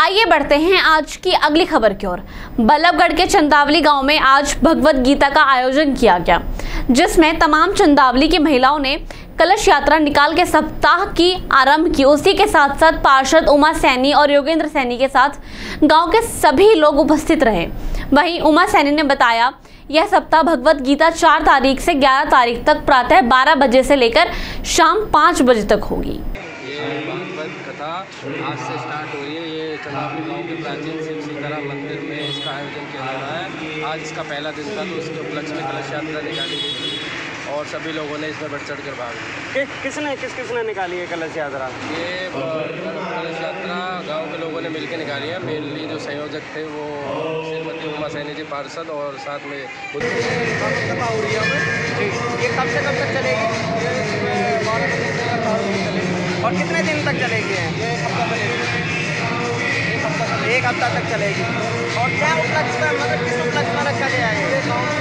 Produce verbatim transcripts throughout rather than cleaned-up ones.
आइए बढ़ते हैं आज की अगली खबर की ओर। बल्लभगढ़ के चंदावली गांव में आज भगवत गीता का आयोजन किया गया, जिसमें तमाम चंदावली की महिलाओं ने कलश यात्रा निकाल के सप्ताह की आरंभ की। उसी के साथ साथ पार्षद उमा सैनी और योगेंद्र सैनी के साथ गांव के सभी लोग उपस्थित रहे। वहीं उमा सैनी ने बताया, यह सप्ताह भगवत गीता चार तारीख से ग्यारह तारीख तक प्रातः बारह बजे से लेकर शाम पाँच बजे तक होगी। ये भागवत कथा आज से स्टार्ट हो रही है। ये चंदावली गाँव के प्राचीन शिव सीताराम मंदिर में इसका आयोजन किया जा रहा है। आज इसका पहला दिन था, तो उसके उपलक्ष्य में कलश यात्रा निकाली गई थी और सभी लोगों ने इसमें बढ़ चढ़ कर भाग लिया। किसने किस किसने निकाली है कलश यात्रा? ये कलश यात्रा गांव के लोगों ने मिलकर निकाली है। मेनली जो संयोजक थे वो श्रीमती उमा सैनी जी पार्षद और साथ में कथा हो रही है। ये कब से कब तक चलेगी और कितने दिन तक चलेगी? एक हफ्ता तक चलेगी। और क्या उपलक्ष्य में, मतलब किस उपलक्ष्य में रखा गया है?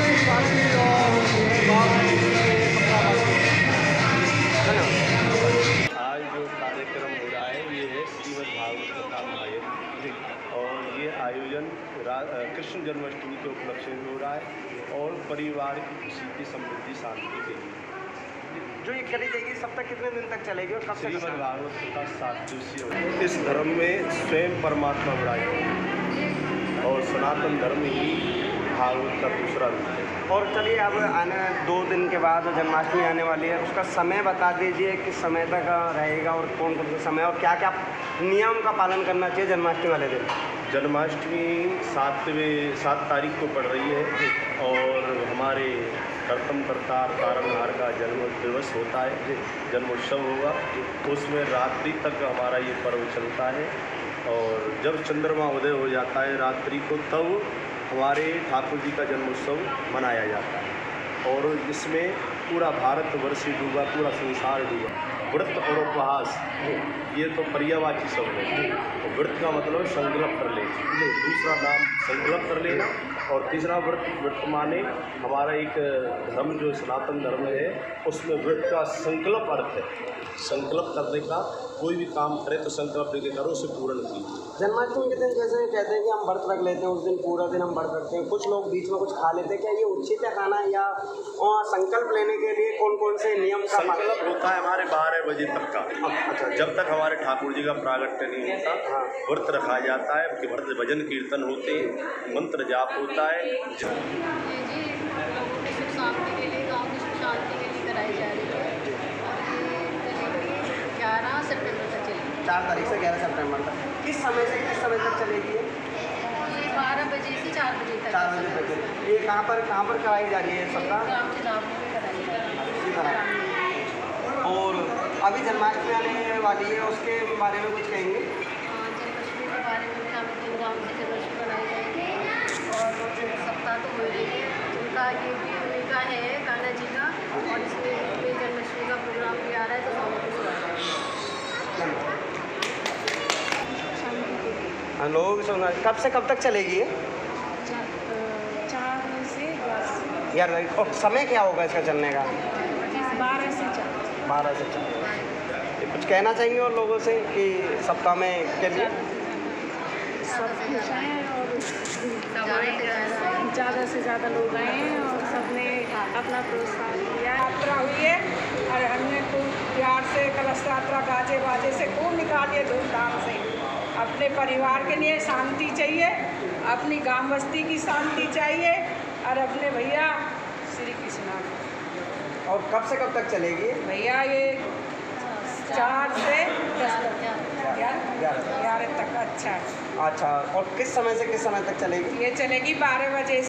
आज जो कार्यक्रम हो रहा है ये है श्रीमद् भागवत कथा महायज्ञ, और ये आयोजन कृष्ण जन्माष्टमी के उपलक्ष्य में हो रहा है और परिवार की खुशी की समृद्धि शांति के लिए जो ये करी जाएगी सप्ताह कितने दिन तक चलेगी और कब से? श्रीमद् भागवत कथा सात दिवसीय। इस धर्म में स्वयं परमात्मा विराजमान और सनातन धर्म ही भागवत का दूसरा रूप है। और चलिए अब आने दो दिन के बाद जन्माष्टमी आने वाली है, उसका समय बता दीजिए, किस समय तक रहेगा और कौन कौन सा समय और क्या क्या नियम का पालन करना चाहिए जन्माष्टमी वाले दिन? जन्माष्टमी सातवें सात तारीख को पड़ रही है और हमारे कर्तम करतार तारणहार का जन्म दिवस होता है, जन्मोत्सव होगा। उसमें रात्रि तक हमारा ये पर्व चलता है और जब चंद्रमा उदय हो जाता है रात्रि को, तब हमारे ठाकुर जी का जन्मोत्सव मनाया जाता है। और इसमें पूरा भारतवर्ष डूबा, पूरा संसार डूबा। व्रत और उपवास ये तो पर्यायवाची शब्द है। तो व्रत का मतलब संकल्प कर ले, दूसरा नाम संकल्प कर लेना, और तीसरा व्रत व्रत माने हमारा एक धर्म जो सनातन धर्म है उसमें व्रत का संकल्प अर्थ है। संकल्प करने का, कोई भी काम करे तो संकल्प लेके करो, उसे पूर्ण कीजिए। जन्माष्टमी के दिन जैसे कहते हैं कि हम व्रत रख लेते हैं, उस दिन पूरा दिन हम व्रत रखते हैं, कुछ लोग बीच में कुछ खा लेते हैं, क्या ये उचित है खाना? या संकल्प लेने के लिए कौन कौन से नियम का संकल्प होता है हमारे बारह बजे तक का। अच्छा, जब तक हमारे ठाकुर जी का प्रागट्य नहीं होता व्रत रखा जाता है। कि व्रत भजन कीर्तन होते हैं, मंत्र जाप होता है। जी जी लोगों की सुख शांति के लिए, गाँव की सुख शांति के लिए कराई जा रही है। ग्यारह सितंबर तक चलेगी। चार तारीख से ग्यारह सितंबर तक। किस समय से किस समय तक चलेगी? ये बारह बजे से चार बजे तक। चार बजे तक। ये कहाँ पर कहाँ पर कराई जा रही है सप्ताह? ग्राम चंदावली में कराई जा रही है। और अभी जन्माष्टमी आने वाली है, उसके बारे में कुछ कहेंगे? जन्माष्टमी के बारे में भी हमें धूमधाम से जन्माष्टमी मनाई जाएगी और सप्ताह तो हो रही है। उनका ये भी उनका है कान्हा जी का, और इसमें जन्माष्टमी का प्रोग्राम भी आ रहा है, तो बहुत कुछ हो रहा है। लोग सुना कब से कब तक चलेगी ये? चार से दस। यार और समय क्या होगा इसका चलने का? बारह से चार। बारह से चार। कुछ कहना चाहेंगे और लोगों से कि सप्ताह में के लिए? सब खुश हैं और ज़्यादा से ज़्यादा लोग आए हैं और सबने अपना प्रोत्साहन दिया। यात्रा हुई है और हमने खूब प्यार से कलश यात्रा गाजे बाजे से खूब निकाली धूमधाम से। अपने परिवार के लिए शांति चाहिए, अपनी गांव बस्ती की शांति चाहिए और अपने भैया श्री कृष्णा। और कब से कब तक चलेगी भैया? ये चार से दस तक, ग्यारह तक। अच्छा अच्छा, और किस समय से किस समय तक चलेगी? ये चलेगी बारह बजे